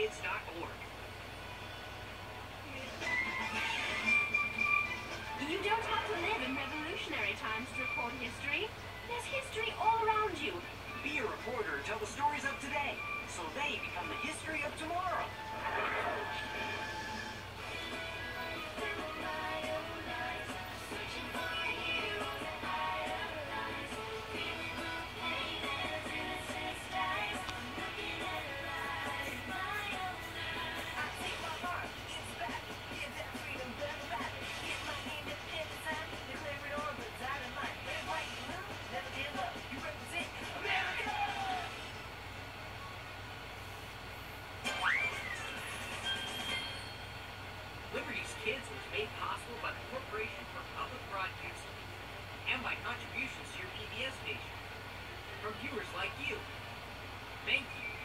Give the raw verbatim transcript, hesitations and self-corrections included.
kids dot org. You don't have to live in revolutionary times to record history. There's history all around you. Be a reporter and tell the stories of today, so they become the history of tomorrow. Liberty's Kids was made possible by the Corporation for Public Broadcasting and by contributions to your P B S station from viewers like you. Thank you.